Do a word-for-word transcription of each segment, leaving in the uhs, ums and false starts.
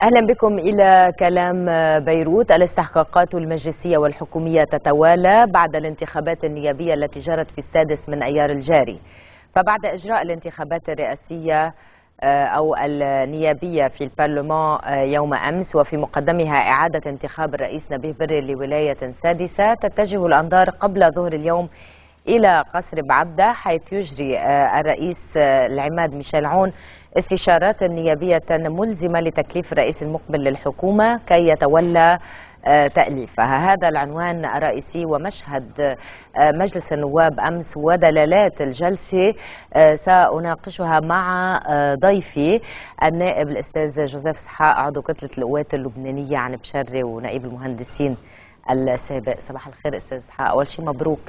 أهلا بكم إلى كلام بيروت. الاستحقاقات المجلسية والحكومية تتوالى بعد الانتخابات النيابية التي جرت في السادس من أيار الجاري. فبعد إجراء الانتخابات الرئاسية أو النيابية في البرلمان يوم أمس وفي مقدمها إعادة انتخاب الرئيس نبيه بري لولاية سادسة، تتجه الأنظار قبل ظهر اليوم إلى قصر بعبدة، حيث يجري الرئيس العماد ميشيل عون استشارات نيابية ملزمة لتكليف الرئيس المقبل للحكومة كي يتولى تأليفها. هذا العنوان الرئيسي ومشهد مجلس النواب أمس ودلالات الجلسة سأناقشها مع ضيفي النائب الأستاذ جوزيف اسحاق، عضو كتلة القوات اللبنانية عن بشري ونائب المهندسين السابق. صباح الخير أستاذ اسحاق، أول شيء مبروك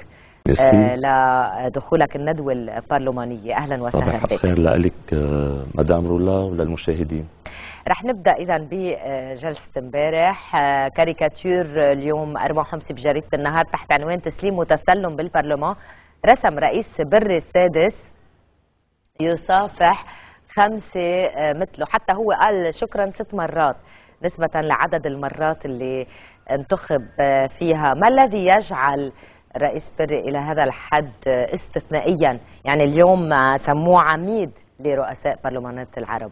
آه لدخولك الندوة البرلمانية، أهلا وسهلا بك. صباح الخير لك مدام رولا وللمشاهدين. رح نبدأ إذا بجلسة امبارح، كاريكاتير اليوم أربعة وخمسين بجريدة النهار تحت عنوان تسليم وتسلم بالبرلمان. رسم رئيس بري السادس يصافح خمسة مثله، حتى هو قال شكرا ست مرات نسبة لعدد المرات اللي انتخب فيها. ما الذي يجعل الرئيس بري إلى هذا الحد استثنائيا؟ يعني اليوم سموه عميد لرؤساء برلمانات العرب.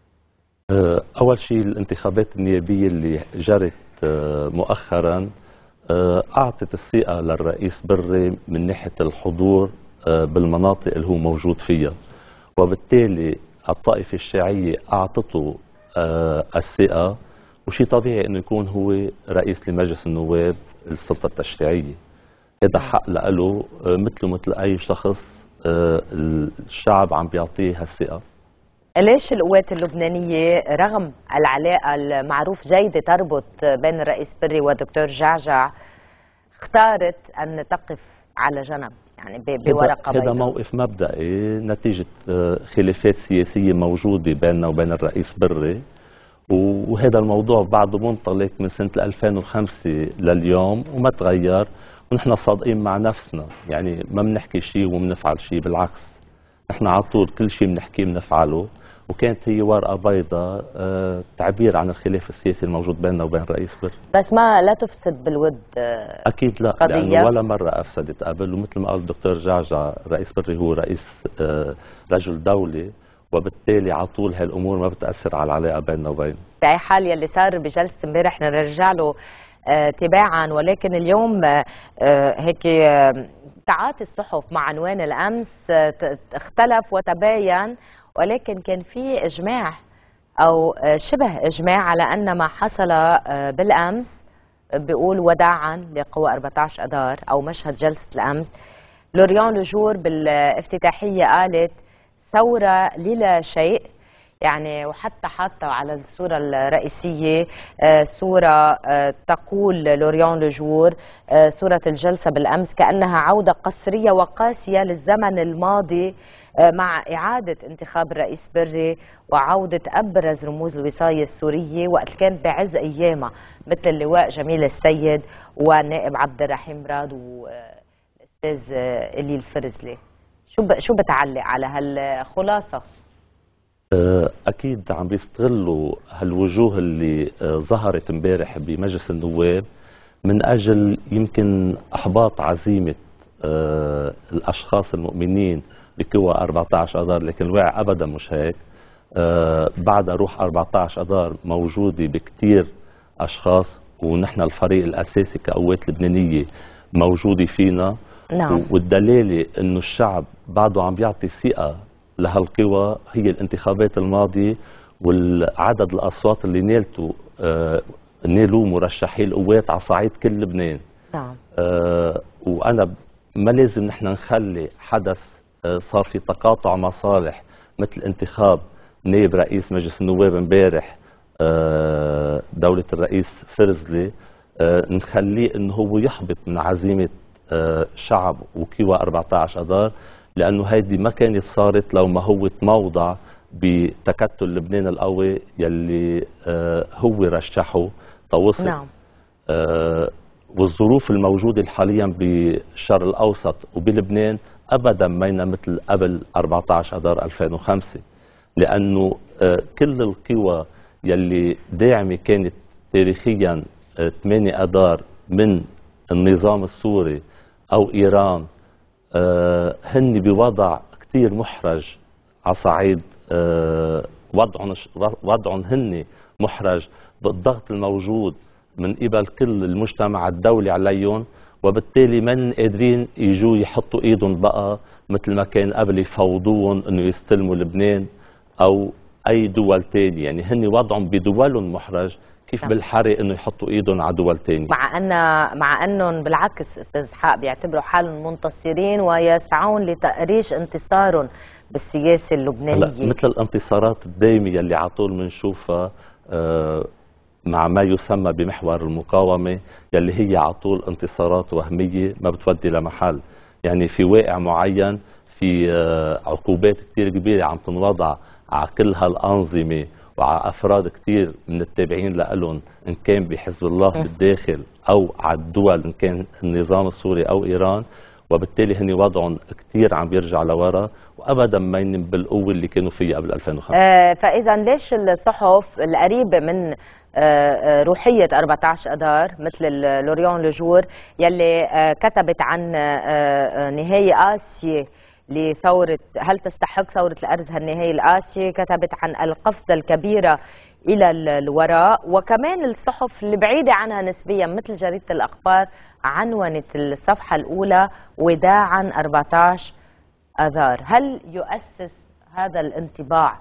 أول شيء الانتخابات النيابية اللي جرت مؤخرا أعطت الثقة للرئيس بري من ناحية الحضور بالمناطق اللي هو موجود فيها، وبالتالي الطائفة الشيعية أعطته الثقة، وشيء طبيعي أنه يكون هو رئيس لمجلس النواب السلطة التشريعية. هذا حق له مثله مثل أي شخص الشعب عم بيعطيه هالثقة. ليش القوات اللبنانية رغم العلاقة المعروف جيدة تربط بين الرئيس بري ودكتور جعجع اختارت أن تقف على جنب، يعني بورقة بيضاء؟ هذا موقف مبدئي نتيجة خلافات سياسية موجودة بيننا وبين الرئيس بري، وهذا الموضوع بعده منطلق من سنة ألفين وخمسة لليوم وما تغير، ونحن صادقين مع نفسنا، يعني ما بنحكي شيء وبنفعل شيء، بالعكس نحن على طول كل شيء بنحكيه بنفعله. وكانت هي ورقة بيضاء آه تعبير عن الخلاف السياسي الموجود بيننا وبين الرئيس بري. بس ما لا تفسد بالود آه أكيد لا قضية. لأنه ولا مرة أفسدت قبل، ومثل ما قال الدكتور جعجع الرئيس بري هو رئيس آه رجل دولي، وبالتالي على طول هالأمور ما بتأثر على العلاقة بيننا وبينه. في أي حال يلي صار بجلسة امبارح نرجع له آه تباعا، ولكن اليوم آه هيك آه تعاطي الصحف مع عنوان الأمس آه اختلف وتباين، ولكن كان في إجماع أو شبه إجماع على أن ما حصل بالأمس بيقول وداعا لقوى أربعة عشر أذار أو مشهد جلسة الأمس. لوريان لجور بالافتتاحية قالت ثورة للا شيء، يعني وحتى حاطة على الصورة الرئيسية صورة تقول لوريان لجور صورة الجلسة بالأمس كأنها عودة قسرية وقاسية للزمن الماضي مع إعادة انتخاب الرئيس بري وعودة أبرز رموز الوصاية السورية وقت كان بعز أيامها، مثل اللواء جميل السيد والنائب عبد الرحيم راد والأستاذ إلي الفرزلي. شو شو بتعلق على هالخلاصة؟ أكيد عم بيستغلوا هالوجوه اللي ظهرت امبارح بمجلس النواب من أجل يمكن إحباط عزيمة الأشخاص المؤمنين بقوى أربعة عشر أذار، لكن الواقع أبدا مش هيك. آه بعد روح أربعة عشر أذار موجودة بكتير أشخاص، ونحن الفريق الأساسي كقوات لبنانية موجودة فينا. نعم. والدلالة إنه الشعب بعده عم بيعطي ثقة لهالقوى هي الانتخابات الماضية والعدد الأصوات اللي نالته آه نالوا مرشحي القوات على صعيد كل لبنان. نعم. آه وأنا ما لازم نحن نخلي حدث صار في تقاطع مصالح مثل انتخاب نائب رئيس مجلس النواب امبارح دولة الرئيس فرزلي نخليه انه هو يحبط من عزيمة شعب وقوى أربعة عشر أذار، لانه هيدي ما كانت صارت لو ما هو تموضع بتكتل لبنان القوي يلي هو رشحه توصل. نعم. والظروف الموجودة حاليا بالشرق الأوسط وبلبنان أبدا ما مثل قبل أربعة عشر أذار ألفين وخمسة، لأنه كل القوى يلي داعمة كانت تاريخيا ثمانية أذار من النظام السوري أو إيران آه هن بوضع كتير محرج على صعيد آه وضعهم وضعهم هن محرج بالضغط الموجود من قبل كل المجتمع الدولي عليهم، وبالتالي من قادرين يجوا يحطوا ايدهم بقى مثل ما كان قبل يفوضوهم انه يستلموا لبنان او اي دول تانية. يعني هن وضعهم بدولهم محرج، كيف نعم. بالحري انه يحطوا ايدهم على دول تانية، مع ان مع انهم بالعكس استاذ حق بيعتبروا حالهم منتصرين ويسعون لتأريج انتصارهم بالسياسه اللبنانيه. مثل الانتصارات الدائمه يلي على طول بنشوفها آه مع ما يسمى بمحور المقاومه، يلي هي على طول انتصارات وهميه ما بتودي لمحل. يعني في واقع معين في آه عقوبات كثير كبيره عم تنوضع على كل هالانظمه وعلى افراد كثير من التابعين لهم، ان كان بحزب الله بالداخل او على الدول ان كان النظام السوري او ايران، وبالتالي هن وضعهم كثير عم بيرجع لورا وابدا ما ينم بالقوه اللي كانوا فيها قبل ألفين وخمسة. آه فاذا ليش الصحف القريبه من آه روحيه أربعة عشر اذار مثل لوريون لجور يلي آه كتبت عن آه نهايه اسيا لثورة، هل تستحق ثورة الأرز هالنهاية الآسية، كتبت عن القفزة الكبيرة إلى الوراء، وكمان الصحف اللي بعيدة عنها نسبيا مثل جريدة الأخبار عنونت الصفحة الأولى وداعا أربعة عشر آذار. هل يؤسس هذا الانطباع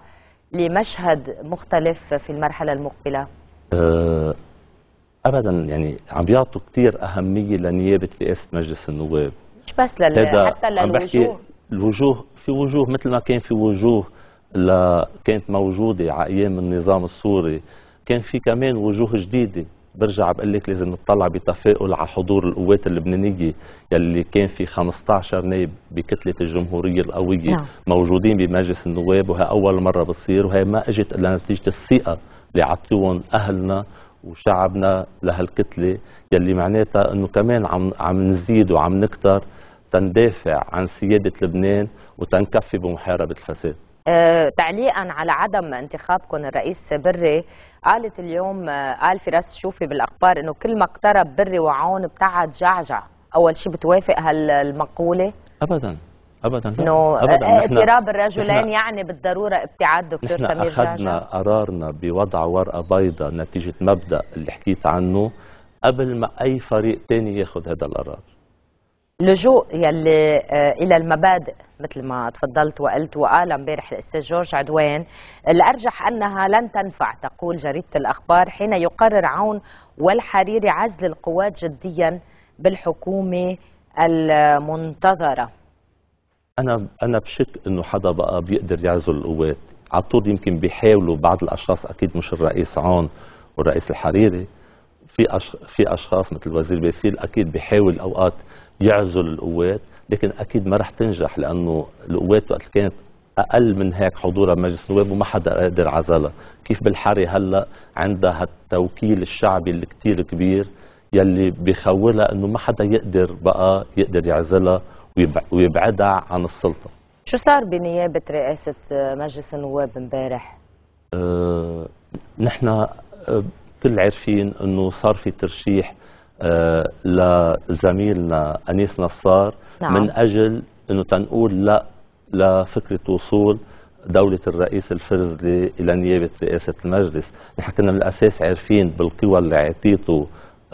لمشهد مختلف في المرحلة المقبلة؟ أه أبدا، يعني عم بيعطوا كثير أهمية لنيابة رئاسة مجلس النواب، مش بس لل... حتى للوجوه. الوجوه في وجوه مثل ما كان في وجوه ل... كانت موجودة على أيام النظام السوري، كان في كمان وجوه جديدة. برجع بقول لك لازم نطلع بتفاؤل على حضور القوات اللبنانية يلي كان في خمسة عشر نائب بكتلة الجمهورية القوية نعم. موجودين بمجلس النواب، وهي أول مرة بتصير، وهي ما اجت إلا نتيجة الثقة اللي عطيوهم أهلنا وشعبنا لهالكتلة، يلي معناتها إنه كمان عم عم نزيد وعم نكتر تندافع عن سيادة لبنان وتنكفي بمحاربة الفساد. أه تعليقا على عدم انتخابكم الرئيس بري، قالت اليوم قال فراس شوفي بالاخبار انه كل ما اقترب بري وعون ابتعد جعجع. اول شيء بتوافق هالمقوله؟ ابدا ابدا انه اقتراب الرجلين يعني بالضروره ابتعاد دكتور سمير جعجع. اخذنا قرارنا بوضع ورقه بيضاء نتيجه مبدا اللي حكيت عنه قبل ما اي فريق ثاني ياخذ هذا القرار. لجوء يلي الى المبادئ مثل ما تفضلت وقلت وقال امبارح الاستاذ جورج عدوان، الارجح انها لن تنفع، تقول جريده الاخبار، حين يقرر عون والحريري عزل القوات جديا بالحكومه المنتظره. انا انا بشك انه حدا بقى بيقدر يعزل القوات، على طول يمكن بيحاولوا بعض الاشخاص، اكيد مش الرئيس عون والرئيس الحريري، في أش... في اشخاص مثل الوزير باسيل اكيد بيحاول اوقات يعزل القوات، لكن اكيد ما رح تنجح، لانه القوات وقت كانت اقل من هيك حضورها بمجلس النواب وما حدا قادر عزلها، كيف بالحري هلا عندها التوكيل الشعبي اللي كثير كبير يلي بيخولها انه ما حدا يقدر بقى يقدر يعزلها ويبعدها عن السلطه. شو صار بنيابه رئاسه مجلس النواب امبارح؟ أه نحن أه كل عارفين انه صار في ترشيح أه لزميلنا انيس نصار نعم. من اجل انه تنقول لا لفكره وصول دوله الرئيس الفرزلي الى نيابه رئاسه المجلس. نحن كنا من الاساس عارفين بالقوى اللي اعطيته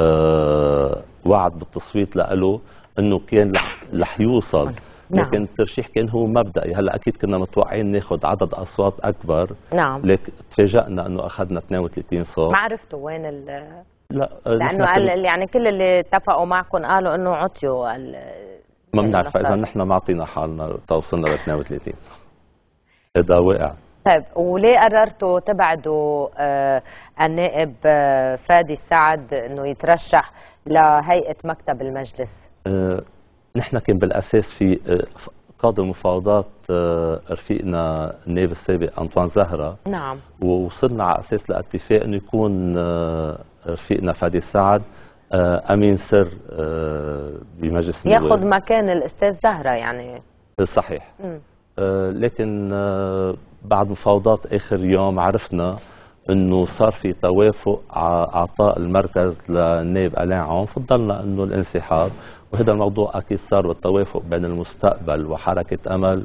أه وعد بالتصويت له انه كان رح يوصل، لكن نعم. الترشيح كان هو مبدئي. هلا اكيد كنا متوقعين ناخذ عدد اصوات اكبر نعم، لكن تفاجئنا انه اخذنا اثنين وثلاثين صوت. ما عرفتوا وين ال لا لانه قال يعني كل اللي اتفقوا معكم قالوا انه عطيوا ما بنعرف اذا نحن ما اعطينا حالنا توصلنا ل اثنين وثلاثين. هذا واقع. طيب وليه قررتوا تبعدوا آه النائب آه فادي السعد انه يترشح لهيئه مكتب المجلس؟ آه نحن كان بالاساس في آه قاضي المفاوضات آه رفيقنا النائب السابق انطوان زهره نعم، ووصلنا على اساس لاتفاق انه يكون آه رفيقنا فادي السعد آه امين سر آه بمجلس النواب، ياخذ مكان الاستاذ زهره يعني. صحيح. م. آه لكن آه بعد مفاوضات اخر يوم عرفنا انه صار في توافق على اعطاء المركز للنائب الين عون، فضلنا انه الانسحاب. وهذا الموضوع اكيد صار بالتوافق بين المستقبل وحركه امل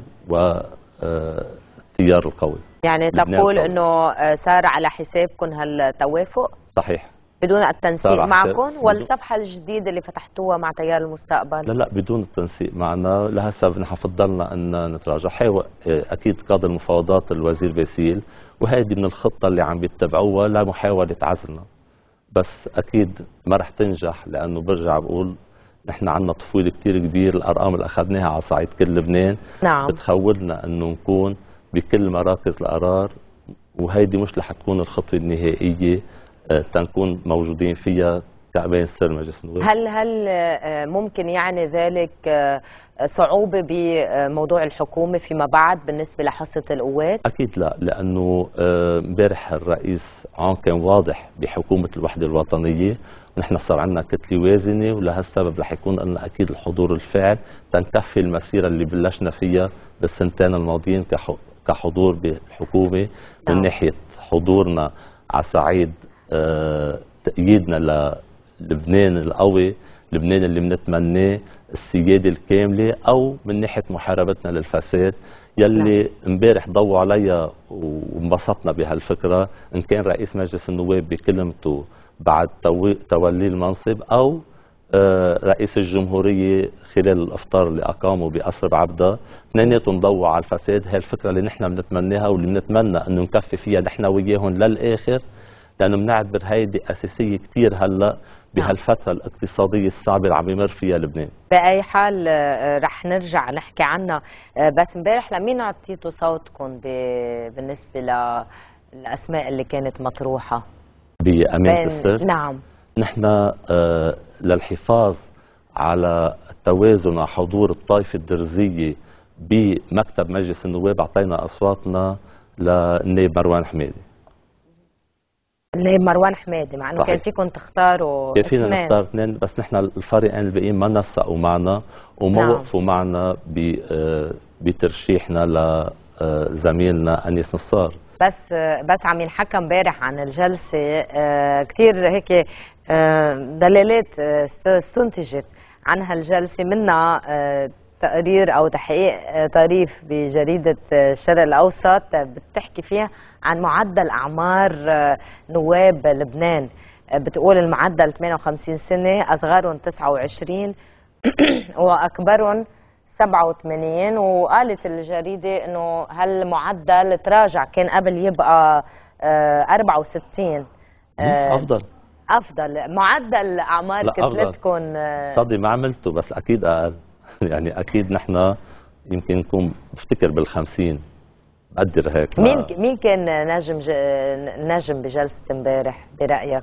والتيار القوي. يعني تقول انه صار على حسابكم هالتوافق؟ صحيح. بدون التنسيق معكم والصفحه الجديده اللي فتحتوها مع تيار المستقبل؟ لا لا بدون التنسيق معنا، لهالسبب نحن فضلنا ان نتراجع. حاول اكيد قاد المفاوضات الوزير باسيل، وهذه من الخطه اللي عم بيتبعوها لمحاوله عزلنا، بس اكيد ما رح تنجح، لانه برجع بقول نحن عندنا طفوله كثير كبير. الارقام اللي اخذناها على صعيد كل لبنان نعم بتخولنا انه نكون بكل مراكز القرار، وهيدي مش رح تكون الخطوه النهائيه تنكون موجودين فيها كأبين سر مجلس النواب. هل هل ممكن يعني ذلك صعوبة بموضوع الحكومة فيما بعد بالنسبة لحصة القوات؟ أكيد لا، لأنه امبارح الرئيس عون كان واضح بحكومة الوحدة الوطنية، ونحن صار عندنا كتلة وازنة، ولهالسبب رح يكون لنا أكيد الحضور الفاعل تنكفي المسيرة اللي بلشنا فيها بالسنتين الماضيين كحضور بالحكومة. من ناحية حضورنا على صعيد أه تأييدنا للبنان القوي، لبنان اللي بنتمناه، السيادة الكاملة، أو من ناحية محاربتنا للفساد يلي امبارح ضووا عليها وانبسطنا بهالفكرة، إن كان رئيس مجلس النواب بكلمته بعد تولي المنصب، أو أه رئيس الجمهورية خلال الإفطار اللي أقامه بقصر بعبدة، اثنيناتهم ضووا على الفساد. هي الفكرة اللي نحن بنتمناها واللي بنتمنى إنه نكفي فيها نحن وياهم للآخر، لأنه بنعتبر هيدي أساسية كتير هلا بهالفترة الاقتصادية الصعبة اللي عم يمر فيها لبنان. بأي حال رح نرجع نحكي عنها، بس امبارح لمين عطيتوا صوتكم بالنسبة للأسماء اللي كانت مطروحة؟ بأمانة السر؟ نعم. نحن للحفاظ على التوازن وحضور الطائفة الدرزية بمكتب مجلس النواب أعطينا أصواتنا للنائب مروان حمادي. النائب مروان حمادي، مع انه كان فيكم تختاروا كان فينا نختار اثنين، بس نحن الفريقين الباقيين ما نسقوا معنا وما نعم. وقفوا معنا بترشيحنا لزميلنا انيس نصار. بس بس عم ينحكى امبارح عن الجلسه كثير هيك دلالات استنتجت عن هالجلسه، منها تقرير او تحقيق طريف بجريده الشرق الاوسط بتحكي فيها عن معدل اعمار نواب لبنان. بتقول المعدل ثمانية وخمسين سنه، اصغرهم تسعة وعشرين واكبرهم سبعة وثمانين. وقالت الجريده انه هالمعدل تراجع، كان قبل يبقى أربعة وستين. افضل افضل معدل اعمار كتلتكم. صدي ما عملته، بس اكيد اقل. يعني اكيد نحن يمكن نكون بفتكر بالخمسين، بقدر هيك. مين مين كان نجم ج... نجم بجلسه امبارح برايك؟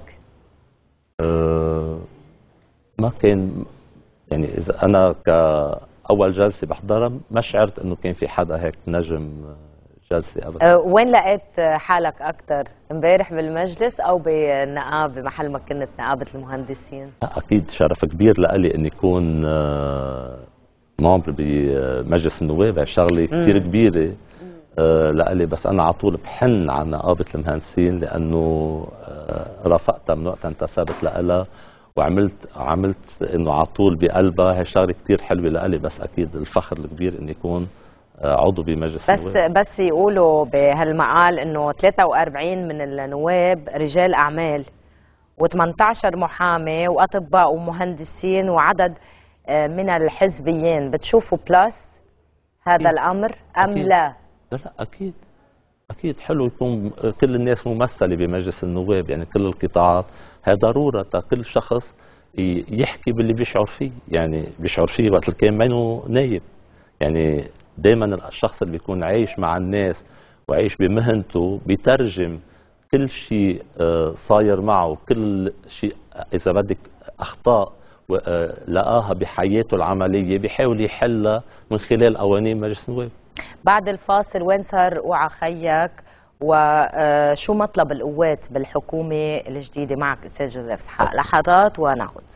أه ما كان، يعني اذا انا كاول جلسه بحضرها ما شعرت انه كان في حدا هيك نجم جلسه ابدا. أه وين لقيت حالك اكثر، امبارح بالمجلس او بالنقابه محل ما كنت نقابه المهندسين؟ اكيد شرف كبير لإلي اني اكون أه ممبر بمجلس النواب، هي شغله كثير كبيره آه لإلي، بس انا على طول بحن على نقابه المهندسين، لانه آه رافقتها من وقت انتسبت لها، وعملت عملت انه على طول بقلبها، هي شغله كثير حلوه لإلي. بس اكيد الفخر الكبير اني اكون آه عضو بمجلس بس النواب. بس يقولوا بهالمقال انه ثلاثة وأربعين من النواب رجال اعمال، و18 محامي واطباء ومهندسين، وعدد من الحزبيين. بتشوفوا بلس هذا أكيد. الامر ام أكيد. لا؟ لا لا اكيد اكيد حلو يكون كل الناس ممثله بمجلس النواب، يعني كل القطاعات. هي ضروره كل شخص يحكي باللي بيشعر فيه، يعني بيشعر فيه وقت اللي كان منه نايب. يعني دائما الشخص اللي بيكون عايش مع الناس وعايش بمهنته بيترجم كل شيء صاير معه، كل شيء اذا بدك اخطاء لقاها بحياته العمليه بيحاول يحلها من خلال قوانين مجلس النواب. بعد الفاصل وين صار وعى خيك وشو مطلب القوات بالحكومه الجديده؟ معك استاذ جوزيف اسحاق، لحظات ونعود.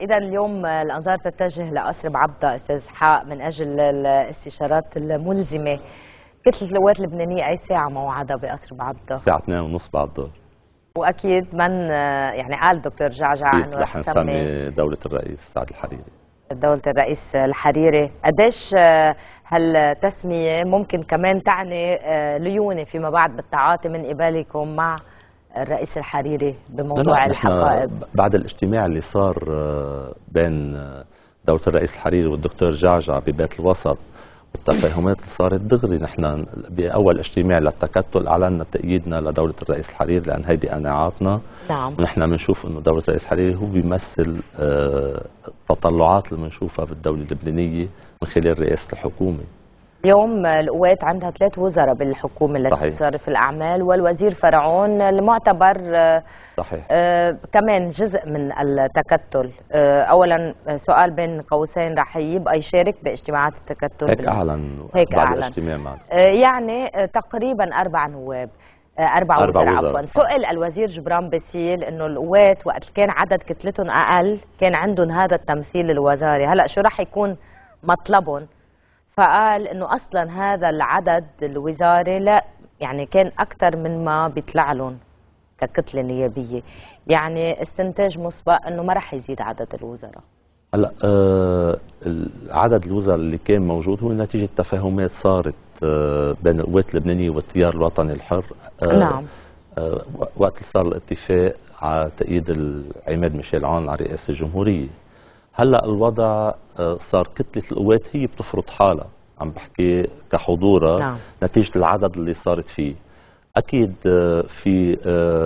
إذا اليوم الأنظار تتجه لقصر بعبدة أستاذ إسحاق من أجل الاستشارات الملزمة. كتلة القوات اللبنانية أي ساعة موعدة بقصر بعبدة؟ الساعة اثنين وثلاثين بعد الظهر. وأكيد من يعني قال دكتور جعجع إنه رح نسمي دولة الرئيس سعد الحريري. دولة الرئيس الحريري، قديش هالتسمية ممكن كمان تعني ليونة فيما بعد بالتعاطي من قبالكم مع الرئيس الحريري بموضوع الحقائب؟ بعد الاجتماع اللي صار بين دولة الرئيس الحريري والدكتور جعجع ببيت الوسط والتفاهمات اللي صارت دغري، نحن باول اجتماع للتكتل اعلنا تأييدنا لدولة الرئيس الحريري لان هيدي قناعاتنا. نعم. ونحن بنشوف انه دولة الرئيس الحريري هو بيمثل التطلعات اللي بنشوفها بالدولة اللبنانية من خلال رئاسة الحكومة. اليوم القوات عندها ثلاث وزراء بالحكومة التي تصرف الأعمال، والوزير فرعون المعتبر صحيح. آه كمان جزء من التكتل. آه أولا سؤال بين قوسين، رح يبقى يشارك باجتماعات التكتل؟ هيك أعلن هيك بعد أعلن. الاجتماع معنا. آه يعني آه تقريبا أربع نواب، آه أربع, أربع وزراء عفوا. سئل الوزير جبران باسيل إنه القوات وقت كان عدد كتلتهم أقل كان عندهم هذا التمثيل الوزاري، هلأ شو رح يكون مطلبهم؟ فقال انه اصلا هذا العدد الوزاري لا يعني كان اكثر من ما بيطلع لهم ككتله نيابيه، يعني استنتاج مسبق انه ما راح يزيد عدد الوزراء. هلا آه عدد الوزراء اللي كان موجود هو نتيجه تفاهمات صارت آه بين القوات اللبنانيه والتيار الوطني الحر. آه نعم. آه وقت اللي صار الاتفاق على تأييد العماد ميشيل عون على رئاسه الجمهوريه. هلا الوضع صار كتلة القوات هي بتفرض حالها، عم بحكي كحضورها. نعم. نتيجة العدد اللي صارت فيه. أكيد في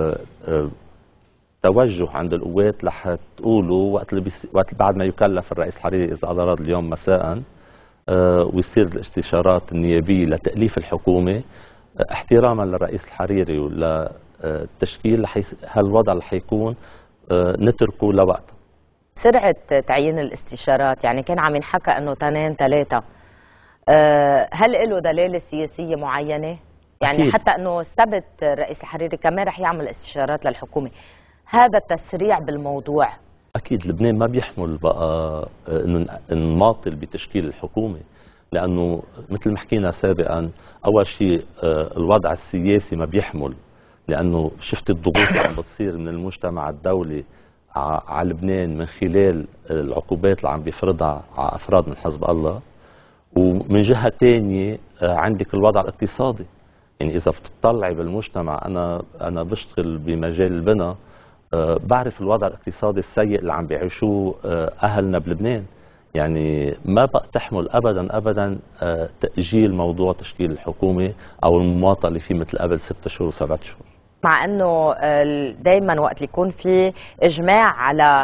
توجه عند القوات رح تقولوا وقت اللي بيس... وقت بعد ما يكلف الرئيس الحريري إذا أراد اليوم مساء ويصير الاستشارات النيابية لتأليف الحكومة احتراما للرئيس الحريري وللتشكيل، هالوضع رح يكون نتركه لوقتها. سرعة تعيين الاستشارات يعني كان عم ينحكى انه تنين ثلاثة، هل له دلالة سياسية معينة؟ يعني أكيد. حتى انه ثبت الرئيس الحريري كمان رح يعمل استشارات للحكومة، هذا التسريع بالموضوع؟ اكيد لبنان ما بيحمل بقى انه نماطل بتشكيل الحكومة، لانه مثل ما حكينا سابقا اول شيء الوضع السياسي ما بيحمل، لانه شفت الضغوط اللي عم بتصير من المجتمع الدولي على لبنان من خلال العقوبات اللي عم بيفرضها على افراد من حزب الله، ومن جهه ثانيه عندك الوضع الاقتصادي. يعني اذا بتطلعي بالمجتمع، انا انا بشتغل بمجال البناء، بعرف الوضع الاقتصادي السيء اللي عم بيعيشوه اهلنا بلبنان. يعني ما بقى تحمل ابدا ابدا تاجيل موضوع تشكيل الحكومه او المماطله فيه مثل قبل ستة شهور وسبعة شهور. مع انه دائما وقت يكون في اجماع على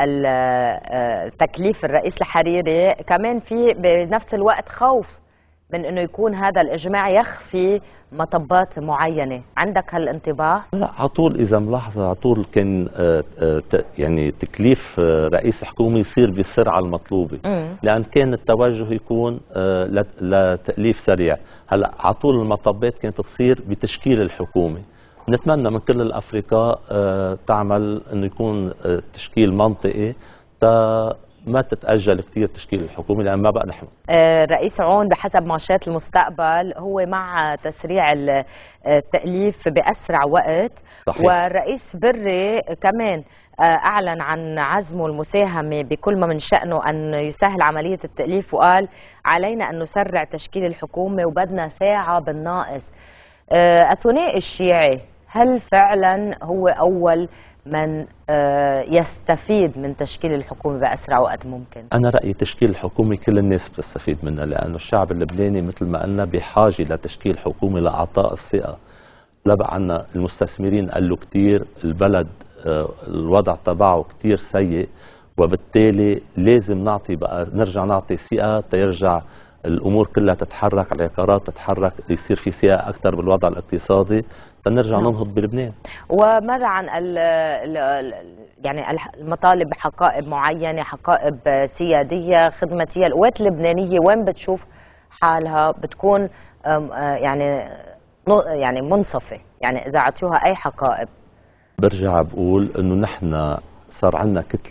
تكليف الرئيس الحريري كمان في بنفس الوقت خوف من انه يكون هذا الاجماع يخفي مطبات معينه، عندك هالانطباع؟ لا على طول اذا ملاحظه على طول كان يعني تكليف رئيس حكومه يصير بالسرعه المطلوبه، م. لان كان التوجه يكون لتاليف سريع. هلا على طول المطبات كانت تصير بتشكيل الحكومه. نتمنى من كل الافرقاء تعمل انه يكون تشكيل منطقي تا ما تتأجل كثير تشكيل الحكومة، لأن ما بقى نحن. رئيس عون بحسب مارشات المستقبل هو مع تسريع التأليف بأسرع وقت. صحيح. والرئيس بري كمان أعلن عن عزمه المساهمة بكل ما من شأنه أن يسهل عملية التأليف، وقال علينا أن نسرع تشكيل الحكومة وبدنا ساعة بالناقص. الثنائي الشيعي هل فعلا هو أول من يستفيد من تشكيل الحكومة بأسرع وقت ممكن؟ أنا رأيي تشكيل الحكومة كل الناس بتستفيد منها، لأنه الشعب اللبناني مثل ما قلنا بحاجة لتشكيل حكومة لإعطاء الثقة. لا بقى عنا المستثمرين قالوا كتير البلد الوضع تبعه كتير سيء، وبالتالي لازم نعطي بقى نرجع نعطي ثقة تيرجع الامور كلها تتحرك، العقارات تتحرك، يصير في ثقه اكثر بالوضع الاقتصادي تنرجع نعم. ننهض بلبنان. وماذا عن ال ال يعني المطالب بحقائب معينه، حقائب سياديه خدماتيه؟ القوات اللبنانيه وين بتشوف حالها بتكون يعني يعني منصفه، يعني اذا اعطوها اي حقائب؟ برجع بقول انه نحن صار عندنا كتله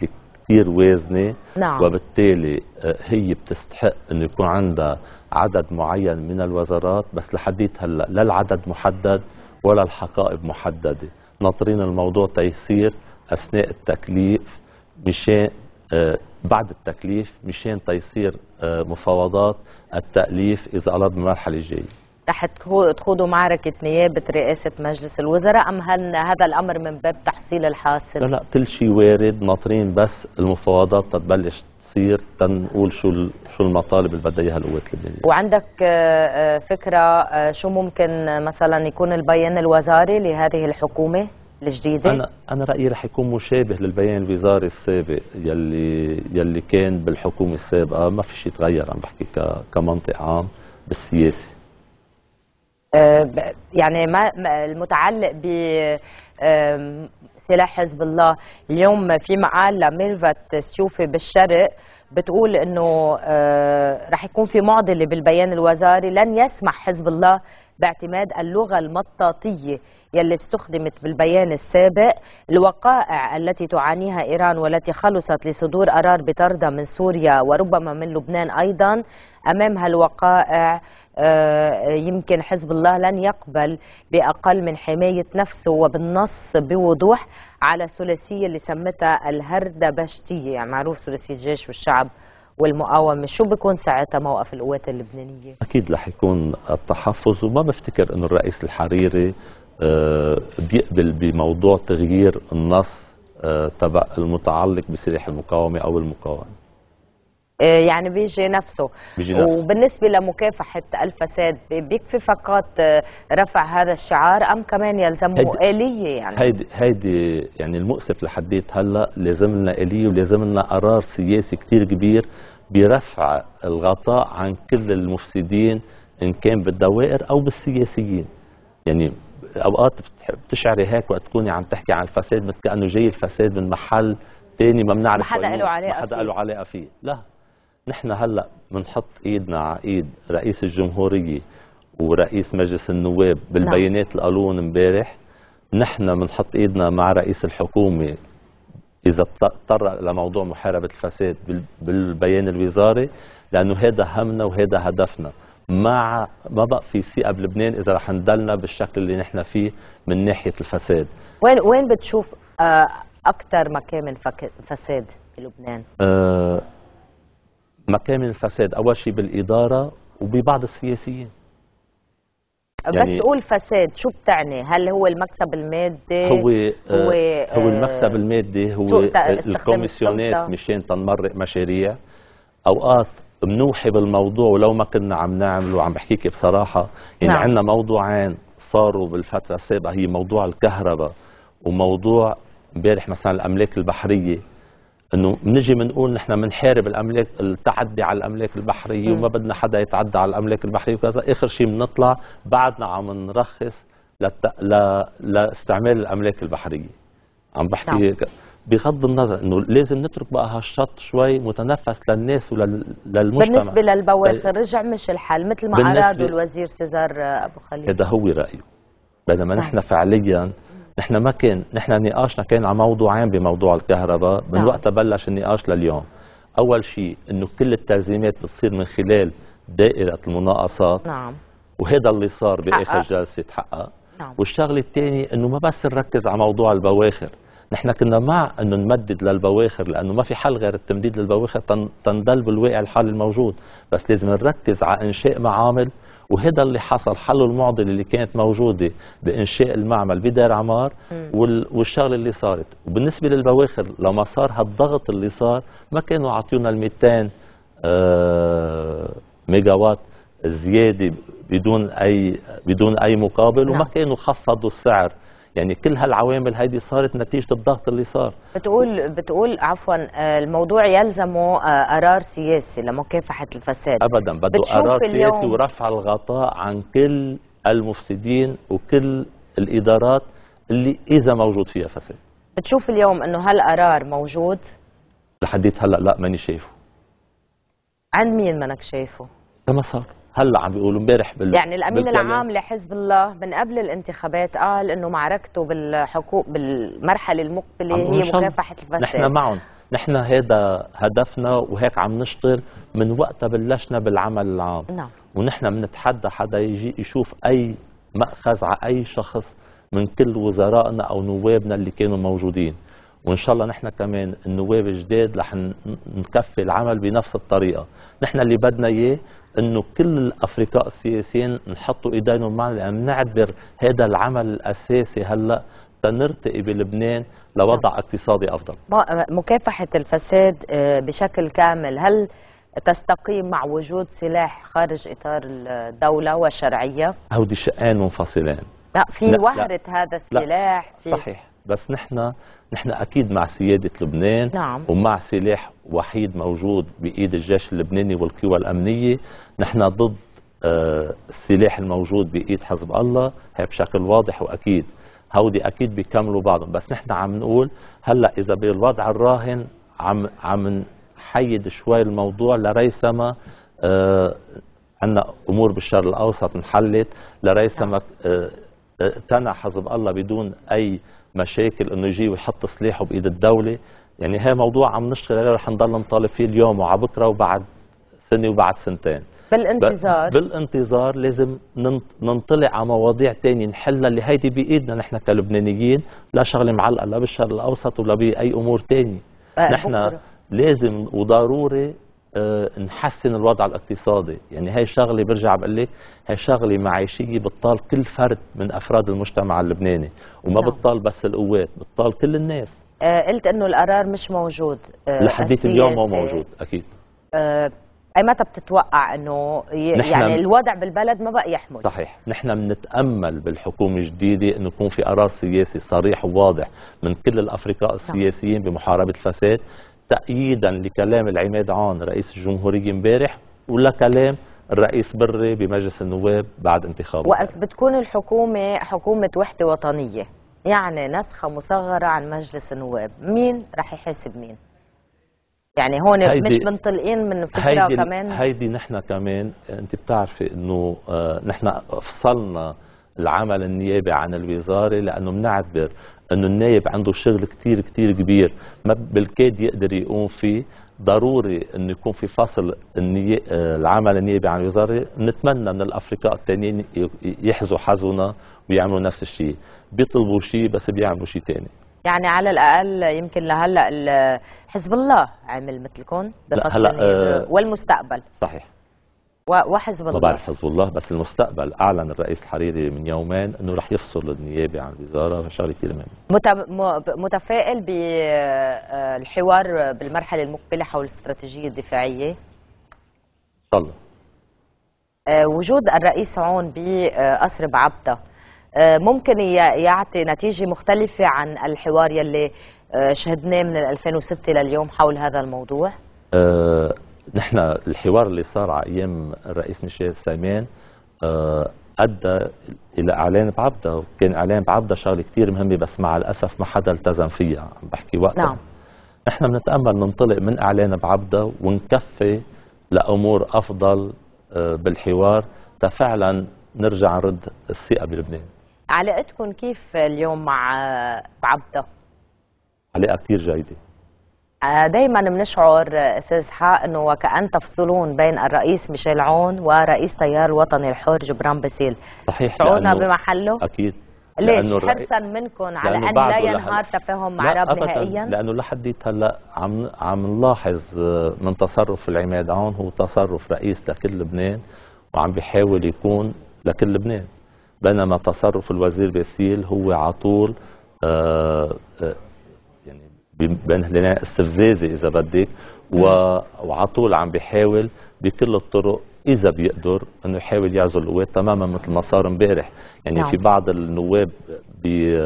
كثير وازنه. نعم. وبالتالي هي بتستحق انه يكون عندها عدد معين من الوزارات، بس لحديت هلا لا العدد محدد ولا الحقائب محدده. ناطرين الموضوع تيصير اثناء التكليف مشان آه بعد التكليف مشان تيصير آه مفاوضات التأليف اذا قرب المرحله الجايه. رح تخوضوا معركه نيابه رئاسه مجلس الوزراء ام هل هذا الامر من باب تحصيل الحاصل؟ لا لا كل شيء وارد، ناطرين بس المفاوضات تتبلش تصير تنقول شو شو المطالب اللي بدها اياها القوات اللبنانيه. وعندك فكره شو ممكن مثلا يكون البيان الوزاري لهذه الحكومه الجديده؟ انا انا رايي رح يكون مشابه للبيان الوزاري السابق يلي يلي كان بالحكومه السابقه، ما في شيء تغير. عم بحكي كمنطق عام بالسياسه. يعني ما المتعلق ب سلاح حزب الله اليوم في مقال لميرفت سيوفي بالشرق بتقول انه رح يكون في معضله بالبيان الوزاري، لن يسمح حزب الله باعتماد اللغه المطاطيه يلي استخدمت بالبيان السابق. الوقائع التي تعانيها ايران والتي خلصت لصدور قرار بطردها من سوريا وربما من لبنان ايضا، امام هالوقائع يمكن حزب الله لن يقبل باقل من حمايه نفسه، وبالنص بوضوح على ثلاثيه اللي سمتها الهردبشتيه، يعني معروف ثلاثيه الجيش والشعب والمقاومه. شو بيكون ساعتها موقف القوات اللبنانيه؟ اكيد رح يكون التحفظ، وما بفتكر انه الرئيس الحريري بيقبل بموضوع تغيير النص تبع المتعلق بسلاح المقاومه او المقاومه. يعني بيجي نفسه. بيجي نفسه. وبالنسبه لمكافحه الفساد بيكفي فقط رفع هذا الشعار ام كمان يلزمه آلية؟ يعني هيدي هيدي يعني المؤسف لحديت هلا لازم لنا آلية ولازم لنا قرار سياسي كثير كبير برفع الغطاء عن كل المفسدين ان كان بالدوائر او بالسياسيين. يعني اوقات بتشعري هيك وقت تكوني عم تحكي عن الفساد مثل كانه جاي الفساد من محل ثاني ما بنعرف، ما حدا له علاقه ما حدا له علاقه فيه. لا، نحن هلا بنحط ايدنا على ايد رئيس الجمهوريه ورئيس مجلس النواب بالبيانات اللي قالوهم امبارح. نحن بنحط ايدنا مع رئيس الحكومه اذا اضطر لموضوع محاربه الفساد بالبيان الوزاري، لانه هذا همنا وهذا هدفنا. مع ما بقى في ثقه بلبنان اذا رح نضلنا بالشكل اللي نحن فيه من ناحيه الفساد. وين وين بتشوف اكثر مكامن فساد في لبنان؟ أه مكامن الفساد اول شيء بالاداره وببعض السياسيين. يعني بس تقول فساد شو بتعني؟ هل هو المكسب المادي؟ هو هو, هو المكسب المادي، هو الكوميسيونات مشان تنمرق مشاريع. اوقات بنوحي بالموضوع ولو ما كنا عم نعمله. عم بحكيك بصراحه، يعني نعم. عندنا موضوعين صاروا بالفتره السابقه، هي موضوع الكهرباء وموضوع امبارح مثلا الاملاك البحريه. انه بنجي بنقول نحن بنحارب الاملاك، التعدي على الاملاك البحريه، وما بدنا حدا يتعدى على الاملاك البحريه وكذا. اخر شيء بنطلع بعدنا عم نرخص لت... ل... لاستعمال الاملاك البحريه. عم بحكي نعم. بغض النظر انه لازم نترك بقى هالشط شوي متنفس للناس وللمجتمع. بالنسبه للبواخر رجع مش الحل مثل ما ارادوا الوزير سيزار ابو خليل. هذا هو رايه، بينما نعم. نحن فعليا نحن ما كان نحن نقاشنا كان على موضوعين بموضوع الكهرباء من نعم. وقت بلش النقاش لليوم. اول شيء انه كل التلزيمات بتصير من خلال دائره المناقصات نعم. وهذا اللي صار باخر جلسه تحقق نعم. والشغله الثانيه انه ما بس نركز على موضوع البواخر. نحن كنا مع انه نمدد للبواخر لانه ما في حل غير التمديد للبواخر تنضل بالواقع الحال الموجود، بس لازم نركز على انشاء معامل. وهذا اللي حصل، حلوا المعضله اللي كانت موجوده بانشاء المعمل بدار عمار والشغله اللي صارت. وبالنسبه للبواخر لما صار هالضغط اللي صار ما كانوا عطيونا ال مئتين آه ميجا وات زياده بدون اي بدون اي مقابل وما كانوا خفضوا السعر. يعني كل هالعوامل هيدي صارت نتيجه الضغط اللي صار. بتقول بتقول عفوا الموضوع يلزمه قرار سياسي لمكافحه الفساد. ابدا، بده قرار سياسي ورفع الغطاء عن كل المفسدين وكل الادارات اللي اذا موجود فيها فساد. بتشوف اليوم انه هالقرار موجود؟ لحديت هلا لا ماني شايفه. عند مين منك شايفه؟ لما صار هلا عم بيقولوا امبارح بال يعني الامين العام لحزب الله من قبل الانتخابات قال انه معركته بالحقوق بالمرحله المقبله هي مكافحه الفساد. نحن معهم، نحن هذا هدفنا وهيك عم نشتغل من وقتها بلشنا بالعمل العام. نعم. ونحن بنتحدى حدا يجي يشوف أي مأخذ على أي شخص من كل وزرائنا أو نوابنا اللي كانوا موجودين، وإن شاء الله نحن كمان النواب الجداد رح نكفي العمل بنفس الطريقة. نحن اللي بدنا إياه إنه كل الأفرقاء السياسيين نحطوا إيدينهم معنا، لأن نعتبر هذا العمل الأساسي هلأ تنرتقي بلبنان لوضع اقتصادي أفضل. مكافحة الفساد بشكل كامل هل تستقيم مع وجود سلاح خارج إطار الدولة والشرعية؟ هودي شقين منفصلين. لا في لا وهرة لا هذا السلاح في صحيح، بس نحن نحن أكيد مع سيادة لبنان. نعم. ومع سلاح وحيد موجود بإيد الجيش اللبناني والقوى الأمنية. نحن ضد آه السلاح الموجود بإيد حزب الله، هي بشكل واضح وأكيد. هودي أكيد بيكملوا بعضهم، بس نحن عم نقول هلأ إذا بالوضع الراهن عم عم نحيد شوي الموضوع لريثما آه عندنا أمور بالشرق الأوسط انحلت، لريثما آه تنع حزب الله بدون أي مشاكل إنه يجي ويحط سلاحه بإيد الدولة. يعني هي موضوع عم نشتغل عليه، رح نضل نطالب فيه اليوم وعلى بكره وبعد سنة وبعد سنتين. بالانتظار بالانتظار لازم ننطلع على مواضيع تانية نحلها اللي هيدي بإيدنا نحن كلبنانيين، لا شغله معلقة لا بالشرق الأوسط ولا بأي أمور تانية. أه نحن بكرة. لازم وضروري أه نحسن الوضع الاقتصادي. يعني هاي شغله برجع بقول لك هاي شغله معيشيه بتطال كل فرد من افراد المجتمع اللبناني، وما نعم. بتطال بس القوات، بتطال كل الناس. أه قلت انه القرار مش موجود أه لحديت اليوم مو موجود اكيد. أه اي متى بتتوقع انه يعني الوضع بالبلد ما بقى يحمل؟ صحيح، نحن بنتامل بالحكومه الجديده انه يكون في قرار سياسي صريح وواضح من كل الافرقاء السياسيين بمحاربه الفساد، تأييدا لكلام العماد عون رئيس الجمهورية امبارح ولا كلام الرئيس بري بمجلس النواب بعد انتخابه. وقت بتكون الحكومة حكومة وحدة وطنية، يعني نسخة مصغرة عن مجلس النواب، مين رح يحاسب مين؟ يعني هون مش منطلقين من فكرة هيدي كمان؟ هيدي نحن كمان انت بتعرفي انه آه نحن فصلنا العمل النيابي عن الوزارة لأنه بنعتبر أنه النائب عنده شغل كتير كتير كبير ما بالكاد يقدر يقوم فيه. ضروري أنه يكون في فصل الني... العمل النيابي عن الوزارة. نتمنى من الأفرقاء التانيين يحزوا حزنا ويعملوا نفس الشيء، بيطلبوا شيء بس بيعملوا شيء تاني. يعني على الأقل يمكن لهلأ حزب الله عمل مثلكم بفصل النيابي والمستقبل. صحيح. وحزب الله ما بعرف حزب الله، بس المستقبل اعلن الرئيس الحريري من يومين انه رح يفصل النيابه عن الوزاره، فشغله كثير مهمه. متفائل بالحوار بالمرحله المقبله حول الاستراتيجيه الدفاعيه؟ ان شاء الله. وجود الرئيس عون بقصر بعبده ممكن يعطي نتيجه مختلفه عن الحوار يلي شهدناه من ألفين وستة لليوم حول هذا الموضوع؟ أه نحن الحوار اللي صار على ايام الرئيس ميشيل سايمان أه ادى الى اعلان بعبده، وكان اعلان بعبده شغله كثير مهمه بس مع الاسف ما حدا التزم فيها. عم بحكي وقتها. نعم. نحن بنتامل ننطلق من اعلان بعبده ونكفي لامور افضل أه بالحوار تفعلا نرجع نرد الثقه بلبنان. علاقتكم كيف اليوم مع بعبده؟ علاقه كثير جيده. دايما بنشعر استاذ حق انه وكأن تفصلون بين الرئيس ميشيل عون ورئيس تيار الوطني الحر جبران باسيل. صحيح. شعورنا بمحله؟ اكيد. ليش حرصا منكم على ان لا ينهار تفاهم مع رب نهائيا؟ لانه لحديت هلا عم عم نلاحظ من تصرف العماد عون هو تصرف رئيس لكل لبنان وعم بيحاول يكون لكل لبنان، بينما تصرف الوزير باسيل هو على طول آه آه يعني بين لنا استفزازي اذا بدك، وعلى طول عم بيحاول بكل الطرق اذا بيقدر انه يحاول يعزل القوات تماما مثل ما صار امبارح. يعني نعم. في بعض النواب ب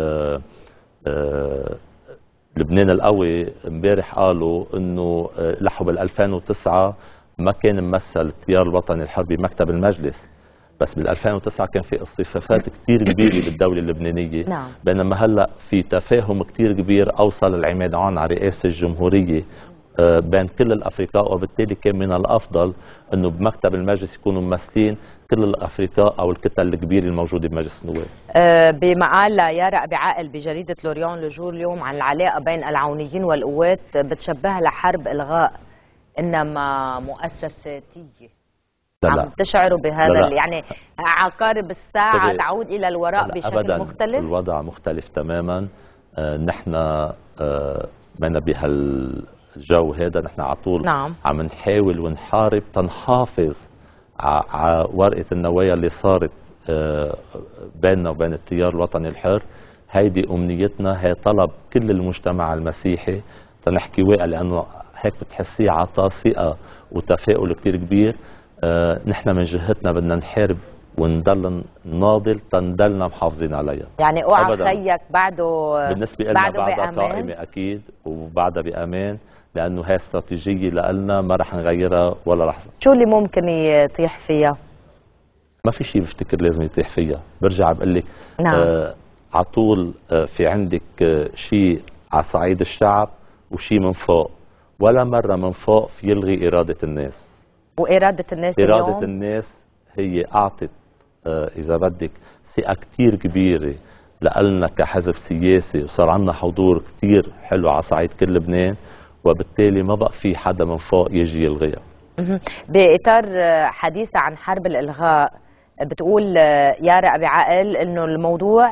لبنان القوي امبارح قالوا انه لحوا بال ألفين وتسعة ما كان ممثل التيار الوطني الحربي بمكتب المجلس، بس بال ألفين وتسعة كان في اصطفافات كثير كبيره بالدوله اللبنانيه. نعم. بينما هلا في تفاهم كثير كبير اوصل العماد عون على رئاسه الجمهوريه بين كل الافرقاء، وبالتالي كان من الافضل انه بمكتب المجلس يكونوا ممثلين كل الافرقاء او الكتل الكبيره الموجوده بمجلس النواب. أه بمقال يارا أبي عائل بجريده لوريون لجور اليوم عن العلاقه بين العونيين والقوات بتشبهها لحرب الغاء انما مؤسساتيه. لا عم لا. تشعروا بهذا لا لا. يعني عقارب الساعه طبعا. تعود الى الوراء لا بشكل أبداً. مختلف؟ الوضع مختلف تماما. آه نحن آه بنا بهالجو هذا نحن على طول نعم. عم نحاول ونحارب تنحافظ على ورقه النوايا اللي صارت آه بيننا وبين التيار الوطني الحر. هيدي امنيتنا، هي طلب كل المجتمع المسيحي تنحكي واقع، لانه هيك بتحسيه عطاء ثقه وتفاؤل كثير كبير. آه نحن من جهتنا بدنا نحارب ونضل ناضل تنضلنا محافظين عليها. يعني اوعى خيك بعده بالنسبه لنا بعده بعدها بأمان؟ قائمه اكيد وبعدها بامان، لانه هي استراتيجيه لنا ما رح نغيرها ولا لحظه. شو اللي ممكن يطيح فيها؟ ما في شيء بفتكر لازم يطيح فيها، برجع بقول لك نعم. آه على طول آه في عندك آه شيء على صعيد الشعب وشيء من فوق، ولا مره من فوق في يلغي اراده الناس. واراده الناس اراده اليوم؟ الناس هي اعطت آه اذا بدك ثقه كثير كبيره لنا كحزب سياسي، وصار عندنا حضور كثير حلو على صعيد كل لبنان، وبالتالي ما بقى في حدا من فوق يجي يلغيها. باطار حديثة عن حرب الالغاء، بتقول يارا أبي عائل انه الموضوع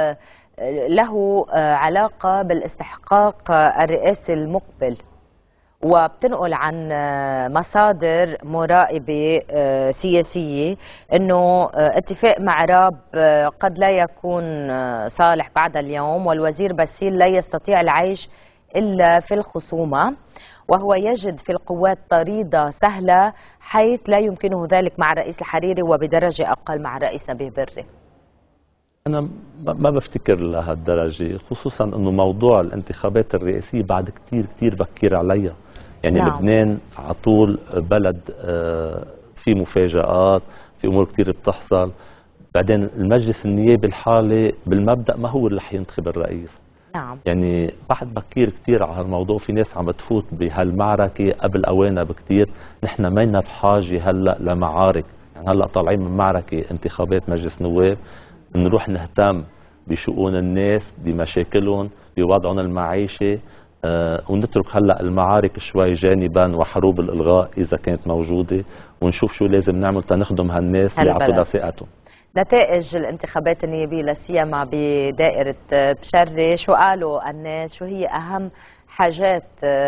له علاقه بالاستحقاق الرئاسي المقبل، وبتنقل عن مصادر مراقبة سياسية أنه اتفاق مع راب قد لا يكون صالح بعد اليوم، والوزير باسيل لا يستطيع العيش إلا في الخصومة، وهو يجد في القوات طريدة سهلة حيث لا يمكنه ذلك مع الرئيس الحريري وبدرجة أقل مع الرئيس نبيه بري. أنا ما بفتكر لهالدرجة، خصوصا أنه موضوع الانتخابات الرئاسية بعد كتير كتير بكير عليها. يعني نعم. لبنان على طول بلد في مفاجآت، في أمور كتير بتحصل. بعدين المجلس النيابي الحالي بالمبدأ ما هو اللي رح ينتخب الرئيس. نعم. يعني بعد بكير كتير على هالموضوع، في ناس عم بتفوت بهالمعركة قبل أوانها بكتير. نحن مينا بحاجة هلأ لمعارك، يعني هلأ طالعين من معركة انتخابات مجلس نواب، نروح نهتم بشؤون الناس، بمشاكلهم، بوضعهم المعيشي، آه ونترك هلا المعارك شوي جانبا وحروب الالغاء اذا كانت موجوده، ونشوف شو لازم نعمل تنخدم هالناس اللي عطوا ثقتهم. نتائج الانتخابات النيابيه لا سيما بدائره بشري، شو قالوا الناس؟ شو هي اهم حاجات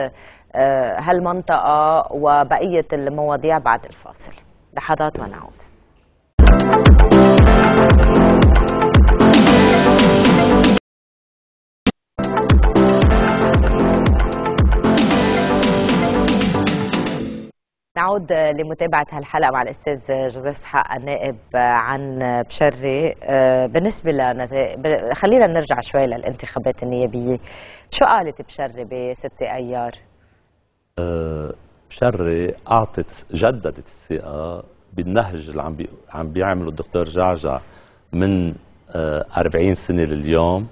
هالمنطقه وبقيه المواضيع بعد الفاصل؟ لحظات ونعود. نعود لمتابعة هالحلقة مع الأستاذ جوزيف اسحاق النائب عن بشري. بالنسبة لنتائج، خلينا نرجع شوي للانتخابات النيابية. شو قالت بشري بستة أيار؟ بشري أعطت جددت الثقة بالنهج اللي عم بي عم بيعمله الدكتور جعجع من أربعين سنة لليوم،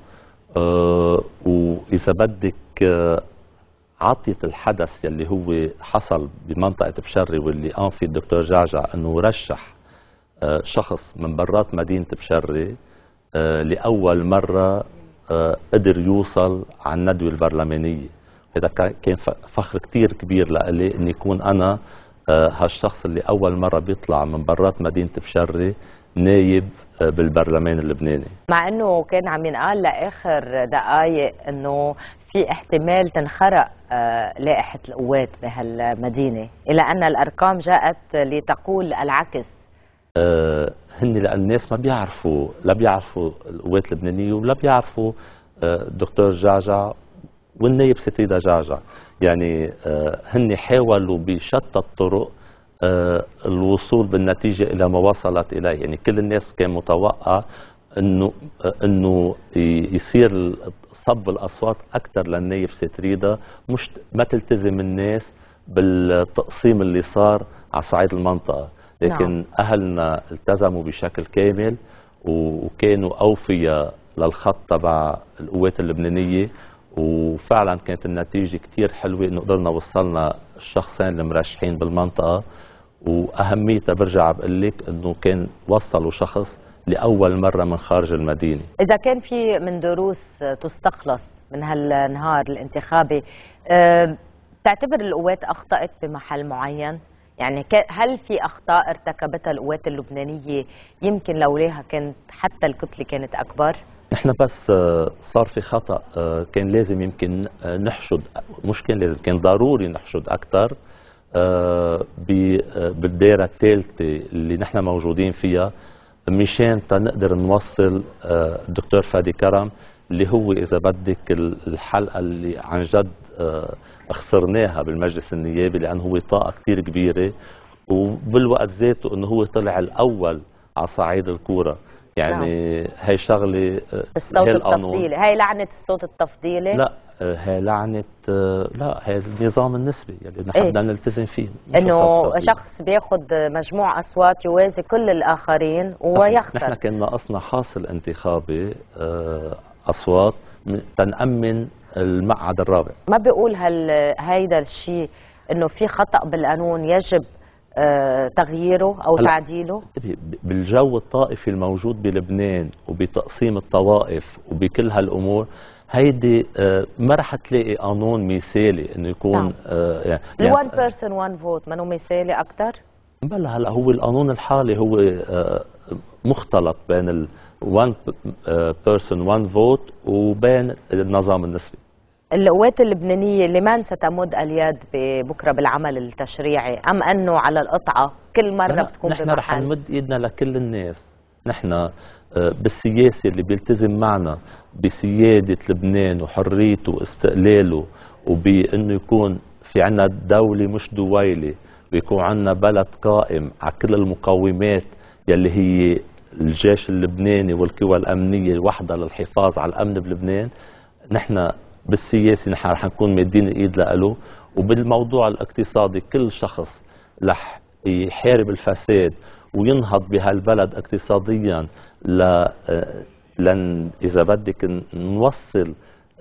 وإذا بدك عطيت الحدث يلي هو حصل بمنطقة بشري واللي قام فيه الدكتور جعجع انه رشح شخص من برات مدينة بشري لأول مرة قدر يوصل على الندوة البرلمانية. هذا كان فخر كتير كبير لإلي اني يكون انا هالشخص اللي اول مرة بيطلع من برات مدينة بشري نايب بالبرلمان اللبناني. مع انه كان عم ينقال لاخر دقائق انه في احتمال تنخرق لائحة القوات بهالمدينة، الى ان الارقام جاءت لتقول العكس. أه هن لان الناس ما بيعرفوا، لا بيعرفوا القوات اللبنانية ولا بيعرفوا الدكتور جعجع والنايب ستريدا جعجع. يعني أه هن حاولوا بشتى الطرق آه الوصول بالنتيجة إلى ما وصلت إليه. يعني كل الناس كان متوقع أنه آه أنه يصير صب الأصوات أكثر للنايب ستريدا، مش ما تلتزم الناس بالتقسيم اللي صار على صعيد المنطقة. لكن نعم. أهلنا التزموا بشكل كامل وكانوا أوفياء للخط تبع القوات اللبنانية، وفعلا كانت النتيجة كتير حلوة انه قدرنا وصلنا الشخصين المرشحين بالمنطقة. واهميتها برجع بقول لك انه كان وصلوا شخص لاول مرة من خارج المدينة. اذا كان في من دروس تستخلص من هالنهار الانتخابي، أه تعتبر القوات اخطأت بمحل معين؟ يعني هل في اخطاء ارتكبتها القوات اللبنانية يمكن لولاها كانت حتى الكتلة كانت اكبر؟ نحن بس صار في خطأ كان لازم يمكن نحشد، مش كان لازم، كان ضروري نحشد أكثر بالدائرة الثالثة اللي نحن موجودين فيها، مشان تنقدر نوصل الدكتور فادي كرم اللي هو إذا بدك الحلقة اللي عن جد خسرناها بالمجلس النيابي، لأنه هو طاقة كثير كبيرة، وبالوقت ذاته أنه هو طلع الأول على صعيد الكورة. يعني نعم. هي شغله الصوت التفضيلي، هي لعنه الصوت التفضيلي. لا هي لعنه، لا هي النظام النسبي اللي يعني نحن بدنا إيه؟ نلتزم فيه، انه شخص بياخذ مجموع اصوات يوازي كل الاخرين ويخسر. نحن كان ناقصنا حاصل انتخابي اصوات تنأمن المقعد الرابع. ما بيقول هل هيدا الشيء انه في خطأ بالقانون يجب آه تغييره أو تعديله؟ بالجو الطائفي الموجود بلبنان وبتقسيم الطوائف وبكل هالأمور هيدي آه ما رح تلاقي قانون مثالي انه يكون نعم. آه يعني الوان بيرسون وان فوت منه مثالي أكثر؟ بلا هلا هو القانون الحالي هو آه مختلط بين ال وان بيرسون وان فوت وبين النظام النسبي. القوات اللبنانية لمن ستمد اليد بكرة بالعمل التشريعي أم أنه على القطعة كل مرة بتكون نحن بمحل؟ رح نمد إيدنا لكل الناس. نحن بالسياسة اللي بيلتزم معنا بسيادة لبنان وحريته واستقلاله وبأنه يكون في عنا دولة مش دويلة ويكون عنا بلد قائم على كل المقومات يلي هي الجيش اللبناني والقوى الأمنية الوحدة للحفاظ على الأمن بلبنان. نحن بالسياسي نحن رح نكون مادين الايد له، وبالموضوع الاقتصادي كل شخص رح يحارب الفساد وينهض بهالبلد اقتصاديا ل لن اذا بدك نوصل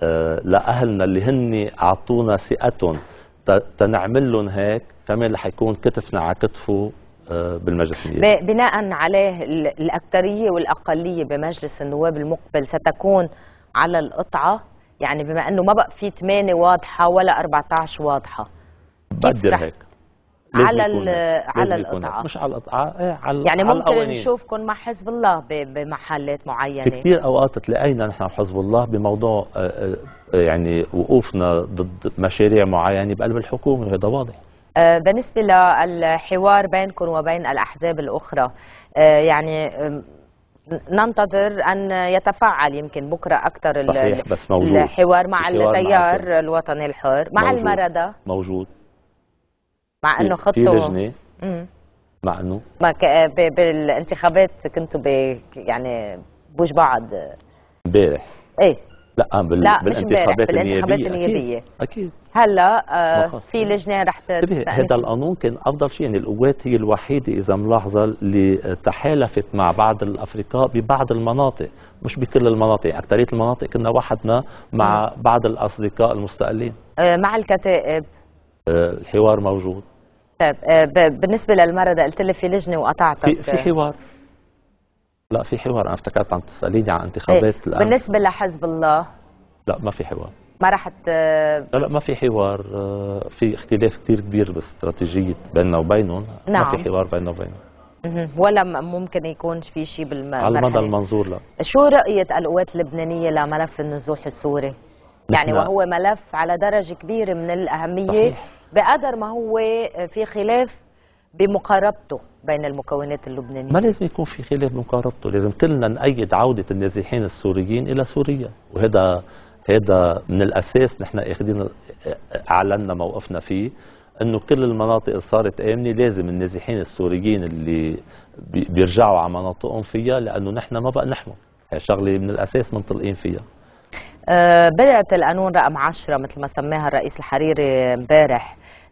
لاهلنا اللي هن اعطونا ثقتهم تنعمل لهم هيك، كمان رح يكون كتفنا على كتفه بالمجلس النيابي. بناء عليه الاكثريه والاقليه بمجلس النواب المقبل ستكون على القطعه، يعني بما انه ما بقى في ثمانية واضحه ولا أربعة عشر واضحه، كيف رح هيك على على القطعه؟ مش على القطعه، ايه على يعني على ممكن نشوفكم مع حزب الله بمحلات معينه. في كثير اوقات تلاقينا نحن حزب الله بموضوع يعني وقوفنا ضد مشاريع معينه بقلب الحكومه، وهذا واضح. بالنسبه للحوار بينكم وبين الاحزاب الاخرى، يعني ننتظر أن يتفاعل يمكن بكرة أكثر صحيح، بس موجود الحوار مع التيار الوطني الحر مع موجود. المردة موجود، مع أنه خطوا في لجنة مم. مع أنه ما بالانتخابات كنتوا يعني بوج بعض امبارح. إيه لا بال... لا بالانتخابات, بالانتخابات النيابية أكيد, أكيد. هلا آه في لجنة رح تستأنف. هذا القانون كان أفضل شيء، يعني القوات هي الوحيدة إذا ملاحظة اللي تحالفت مع بعض الأفرقاء ببعض المناطق، مش بكل المناطق، أكثرية المناطق كنا وحدنا مع م. بعض الأصدقاء المستقلين. آه مع الكتائب آه الحوار موجود. طيب آه بالنسبة للمردة قلت لي في لجنة وقطعتك. في, في حوار، لا في حوار. أنا افتكرت عم تسأليني عن انتخابات الآن. بالنسبة لحزب الله لا ما في حوار، ما رح ت... لا لا ما في حوار. في اختلاف كثير كبير باستراتيجية بيننا وبينهم. نعم. ما في حوار بيننا وبينهم ولا ممكن يكون في شيء بالمرحلة على المدى المنظور. لا. شو رؤية القوات اللبنانية لملف النزوح السوري؟ يعني وهو ملف على درجة كبيرة من الأهمية. صحيح. بقدر ما هو في خلاف بمقاربته بين المكونات اللبنانية. ما لازم يكون في خلاف بمقاربته، لازم كلنا نأيد عودة النازحين السوريين إلى سوريا، وهذا هذا من الأساس. نحن اخذين أعلنا موقفنا فيه أنه كل المناطق اللي صارت آمنة لازم النازحين السوريين اللي بيرجعوا على مناطقهم فيها، لأنه نحن ما بقى نحمل. هي شغلة من الأساس منطلقين فيها. أه برعت القانون رقم عشرة مثل ما سماها الرئيس الحريري امبارح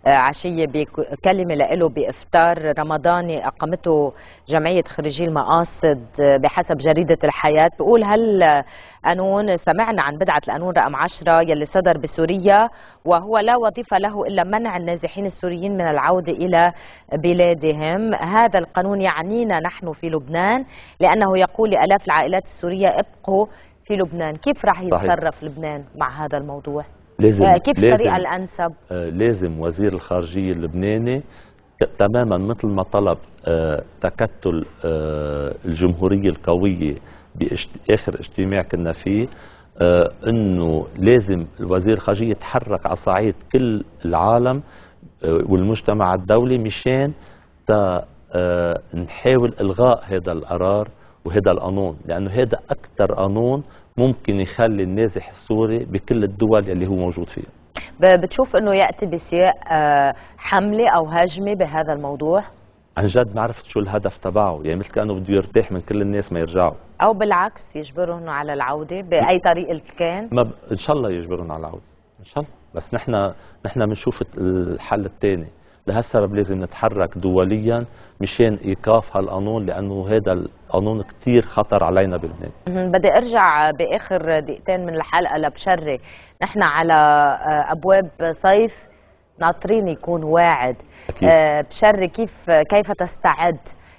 عشية بكلمة له بإفطار رمضاني أقامته جمعية خريجي المقاصد بحسب جريدة الحياة، بيقول هالقانون سمعنا عن بدعة القانون رقم عشرة يلي صدر بسوريا وهو لا وظيفة له إلا منع النازحين السوريين من العودة إلى بلادهم. هذا القانون يعنينا نحن في لبنان لأنه يقول لآلاف العائلات السورية ابقوا في لبنان. كيف راح يتصرف صحيح. لبنان مع هذا الموضوع؟ لازم كيف لازم الطريقة الأنسب؟ آه لازم وزير الخارجية اللبناني تماما مثل ما طلب آه تكتل آه الجمهورية القوية بآخر اجتماع كنا فيه، آه انه لازم الوزير الخارجية يتحرك على صعيد كل العالم آه والمجتمع الدولي مشان تا آه نحاول الغاء هذا القرار وهذا القانون، لانه هذا اكثر قانون ممكن يخلي النازح السوري بكل الدول اللي هو موجود فيها. بتشوف انه ياتي بسياق حمله او هجمه بهذا الموضوع؟ عن جد ما عرفت شو الهدف تبعه، يعني مثل كانه بده يرتاح من كل الناس ما يرجعوا، او بالعكس يجبرهم على العوده باي طريقه كان. ما ب... ان شاء الله يجبرهم على العوده ان شاء الله، بس نحن نحن بنشوف الحل الثاني. لهالسبب لازم نتحرك دوليا مشان ايقاف هالقانون، لانه هذا القانون كثير خطر علينا بلبنان. بدي ارجع باخر دقيقتين من الحلقه لبشري، نحن على ابواب صيف ناطرين يكون واعد. أكيد. بشري كيف كيف تستعد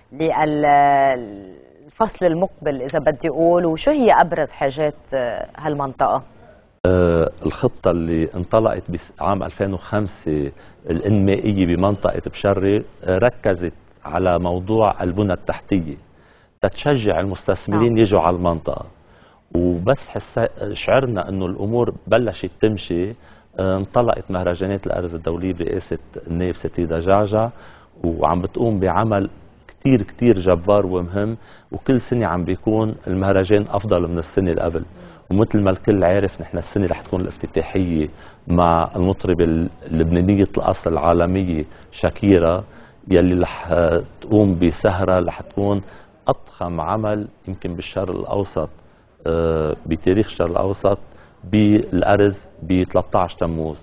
للفصل المقبل اذا بدي اقول، وشو هي ابرز حاجات هالمنطقه؟ آه الخطة اللي انطلقت بعام ألفين وخمسة الإنمائية بمنطقة بشري آه ركزت على موضوع البنى التحتية تتشجع المستثمرين يجوا على المنطقة، وبس شعرنا أنه الأمور بلشت تمشي آه انطلقت مهرجانات الأرز الدولية برئاسة النائب ستيدا جعجع، وعم بتقوم بعمل كتير كتير جبار ومهم، وكل سنة عم بيكون المهرجان أفضل من السنة اللي قبل. ومثل ما الكل عارف نحن السنة رح تكون الافتتاحية مع المطربة اللبنانية الأصل العالمية شاكيرا، يلي رح تقوم بسهرة رح تكون أضخم عمل يمكن بالشرق الأوسط بتاريخ الشرق الأوسط بالأرز ب ثلاثة عشر تموز،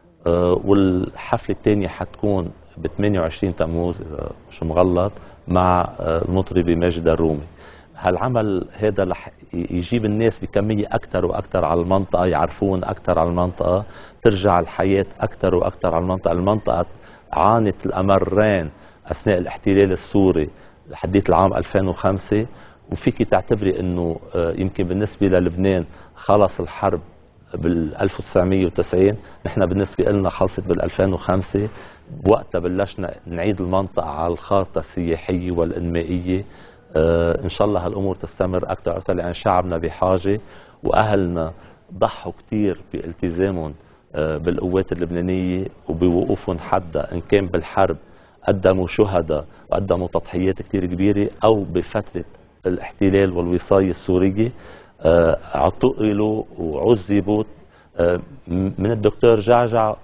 والحفلة الثانية حتكون ب ثمانية وعشرين تموز إذا مش مغلط مع المطربة ماجدة الرومي. هالعمل هذا رح يجيب الناس بكمية أكثر وأكثر على المنطقة، يعرفون أكثر على المنطقة، ترجع الحياة أكثر وأكثر على المنطقة. المنطقة عانت الأمرين أثناء الاحتلال السوري لحديت العام ألفين وخمسة، وفيك تعتبري أنه يمكن بالنسبة للبنان خلص الحرب بال ألف وتسعمية وتسعين، نحن بالنسبة لنا خلصت بال ألفين وخمسة، وقتها بلشنا نعيد المنطقة على الخارطة السياحية والإنمائية. آه إن شاء الله هالأمور تستمر أكثر أكثر، لأن شعبنا بحاجة وأهلنا ضحوا كثير بالتزامهم آه بالقوات اللبنانية وبوقوفهم حدا، إن كان بالحرب قدموا شهداء وقدموا تضحيات كثير كبيرة، أو بفترة الاحتلال والوصاية السورية آه اعتقلوا وعذبوا آه من الدكتور جعجع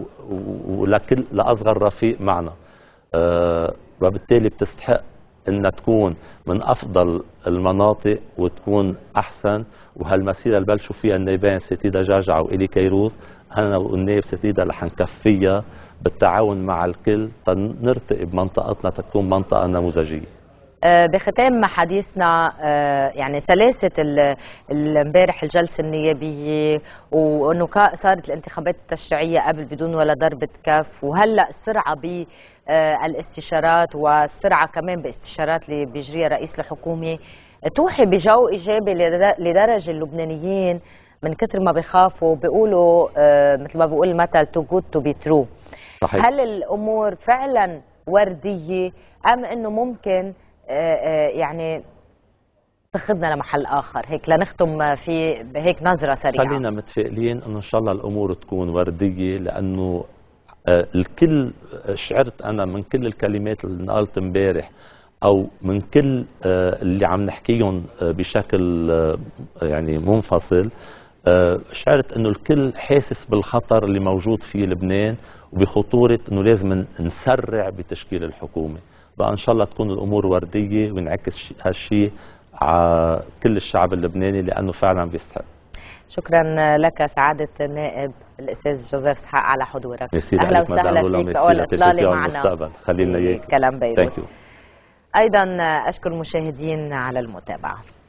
ولكل لأصغر رفيق معنا، آه وبالتالي بتستحق انها تكون من افضل المناطق وتكون احسن. وهالمسيره اللي بلشوا فيها النائبين ستيدا جعجع والي كيروز، انا والنائب ستيدا رح نكفيها بالتعاون مع الكل تنرتقي بمنطقتنا تكون منطقه نموذجيه. بختام حديثنا يعني سلاسة امبارح الجلسة النيابية، وانه صارت الانتخابات التشريعية قبل بدون ولا ضربة كف، وهلا السرعة بالاستشارات والسرعة كمان باستشارات اللي بيجريها رئيس الحكومة، توحي بجو ايجابي لدرجة اللبنانيين من كتر ما بيخافوا بيقولوا مثل ما بيقول المثل تو جود تو بي ترو. هل الامور فعلا وردية ام انه ممكن يعني تاخذنا لمحل اخر؟ هيك لنختم في هيك نظره سريعه. خلينا متفائلين انه ان شاء الله الامور تكون ورديه، لانه الكل شعرت انا من كل الكلمات اللي انقالت امبارح او من كل اللي عم نحكيهم بشكل يعني منفصل، شعرت انه الكل حاسس بالخطر اللي موجود في لبنان وبخطوره انه لازم نسرع بتشكيل الحكومه. بقى ان شاء الله تكون الامور ورديه ونعكس هالشيء على كل الشعب اللبناني لانه فعلا بيستحق. شكرا لك سعادة النائب الأستاذ جوزيف اسحاق على حضورك. أهلا وسهلا فيك بأول إطلالة معنا خلينا في كلام بيروت. أيضا أشكر المشاهدين على المتابعة.